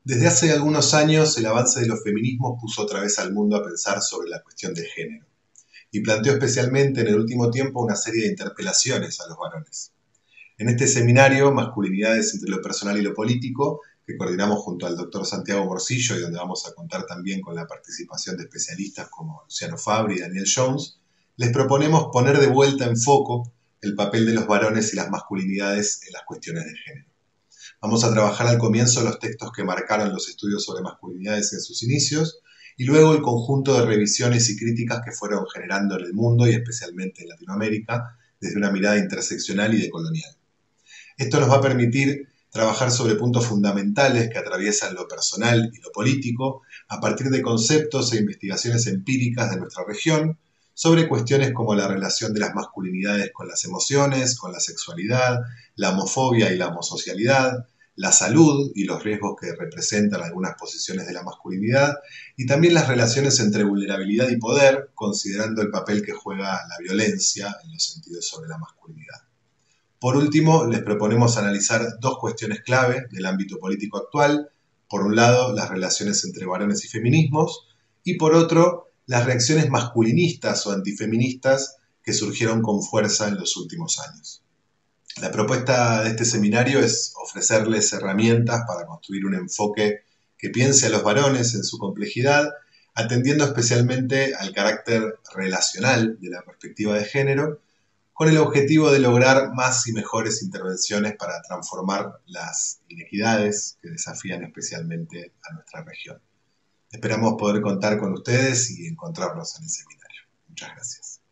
Desde hace algunos años, el avance de los feminismos puso otra vez al mundo a pensar sobre la cuestión de género y planteó especialmente en el último tiempo una serie de interpelaciones a los varones. En este seminario, Masculinidades entre lo personal y lo político, que coordinamos junto al doctor Santiago Morcillo y donde vamos a contar también con la participación de especialistas como Luciano Fabri y Daniel Jones, les proponemos poner de vuelta en foco el papel de los varones y las masculinidades en las cuestiones de género. Vamos a trabajar al comienzo los textos que marcaron los estudios sobre masculinidades en sus inicios y luego el conjunto de revisiones y críticas que fueron generando en el mundo y especialmente en Latinoamérica desde una mirada interseccional y decolonial. Esto nos va a permitir trabajar sobre puntos fundamentales que atraviesan lo personal y lo político a partir de conceptos e investigaciones empíricas de nuestra región sobre cuestiones como la relación de las masculinidades con las emociones, con la sexualidad, la homofobia y la homosocialidad, la salud y los riesgos que representan algunas posiciones de la masculinidad y también las relaciones entre vulnerabilidad y poder, considerando el papel que juega la violencia en los sentidos sobre la masculinidad. Por último, les proponemos analizar dos cuestiones clave del ámbito político actual. Por un lado, las relaciones entre varones y feminismos, y por otro, las reacciones masculinistas o antifeministas que surgieron con fuerza en los últimos años. La propuesta de este seminario es ofrecerles herramientas para construir un enfoque que piense a los varones en su complejidad, atendiendo especialmente al carácter relacional de la perspectiva de género, con el objetivo de lograr más y mejores intervenciones para transformar las inequidades que desafían especialmente a nuestra región. Esperamos poder contar con ustedes y encontrarnos en el seminario. Muchas gracias.